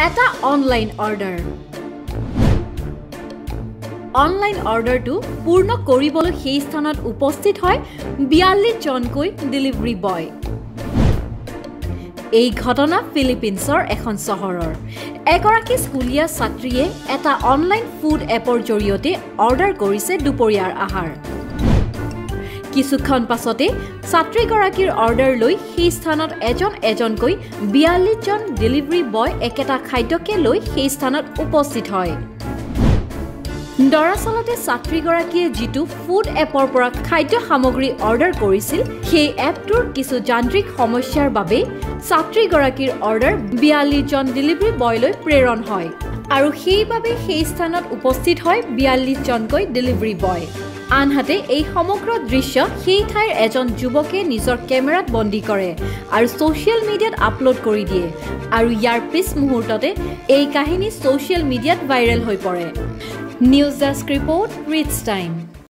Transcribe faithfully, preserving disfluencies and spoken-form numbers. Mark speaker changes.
Speaker 1: এটা online order online অৰ্ডাৰটো পূৰ্ণ কৰিবলৈ সেই স্থানত উপস্থিত হয় বিয়াল্লিছ জনকৈ ডেলিভাৰী বয় এই ঘটনা ফিলিপিন্সৰ এখন চহৰৰ এগৰাকী স্কুলীয়া ছাত্ৰীয়ে এটা অনলাইন ফুড এপৰ জৰিয়তে অৰ্ডাৰ কৰিছে দুপৰীয়াৰ আহাৰ কিছুক্ষণ পাছতে ছাত্ৰীগৰাকীৰ অৰ্ডাৰ লৈ সেই স্থানত এজন এজনকৈ বিয়াল্লিছ জন ডেলিভাৰী বয় একেটা খাদ্যকে লৈ সেই স্থানত উপস্থিত হয় দৰাচলতে ছাত্ৰীগৰাকীয়ে যিটো ফুড এপৰ পৰা খাদ্য সামগ্ৰী অৰ্ডাৰ কৰিছিল সেই এপটোৰ কিছু যান্ত্ৰিক সমস্যাৰ বাবে ছাত্ৰীগৰাকীৰ অৰ্ডাৰ বিয়াল্লিছ জন ডেলিভাৰী বয়লৈ প্ৰেৰণ হয় আৰু সেইবাবে সেই স্থানত উপস্থিত হয় বিয়াল্লিছ জনকৈ ডেলিভাৰী বয় আনহাতে এই সমগ্ৰ দৃশ্য সেই ঠাইৰ এজন যুৱকে নিজৰ কেমেৰাত বন্দী কৰে আৰু ছ'চিয়েল মিডিয়াত আপলোড কৰি দিয়ে আৰু ইয়াৰ পিছ মুহূৰ্ততে এই কাহিনী ছ'চিয়েল মিডিয়াত ভাইৰেল হৈ পৰে নিউজ ডেস্ক ৰিপৰ্ট ৰিটছটাইম